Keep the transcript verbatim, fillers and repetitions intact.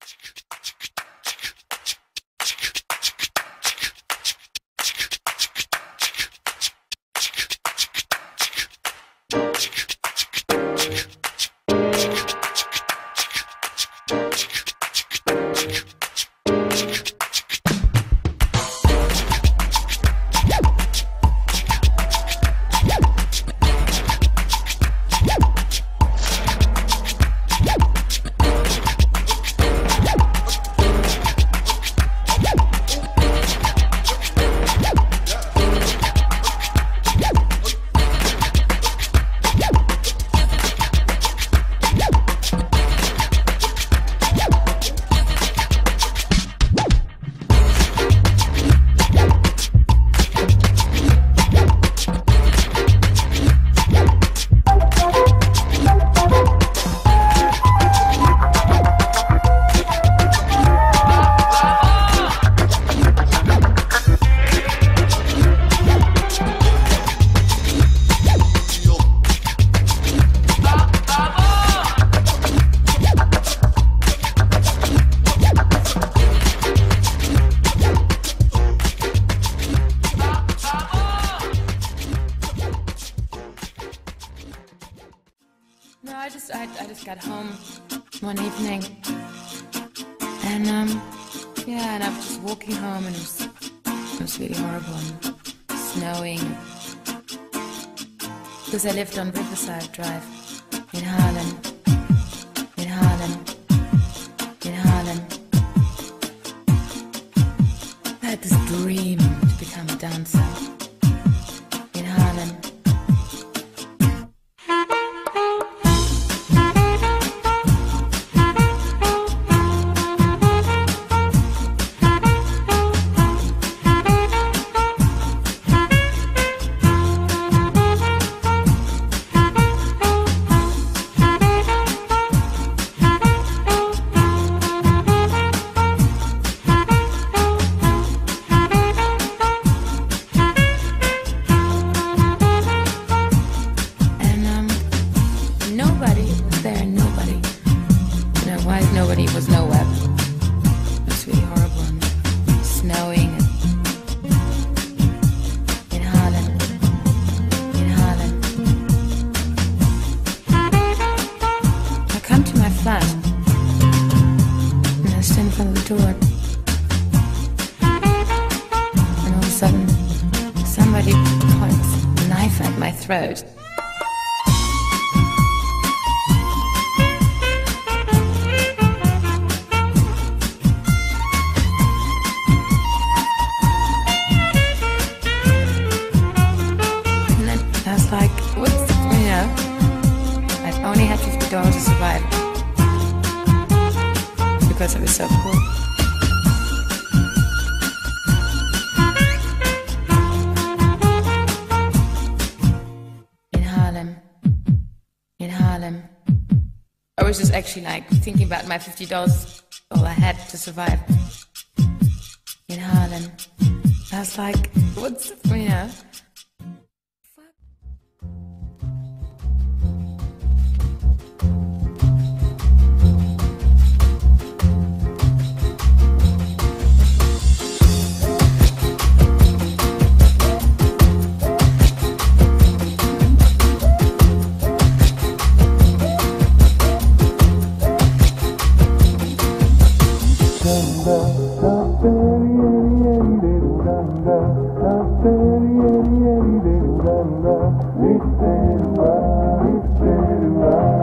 No, I just, I, I just got home one evening, and um, yeah, and I was just walking home, and it was, it was really horrible, and snowing, because I lived on Riverside Drive in Harlem, in Harlem, in Harlem. I had this dream to become a dancer in Harlem. Nobody was nowhere. It was really horrible, and snowing, and in Harlem, in Harlem. I come to my flat, and I stand in front of the door, and all of a sudden, somebody points a knife at my throat. Like, what's, you know, I've only had fifty dollars to survive because I was so poor. In Harlem, in Harlem, I was just actually like thinking about my fifty dollars, all I had to survive. In Harlem, I was like, what's, you know. It's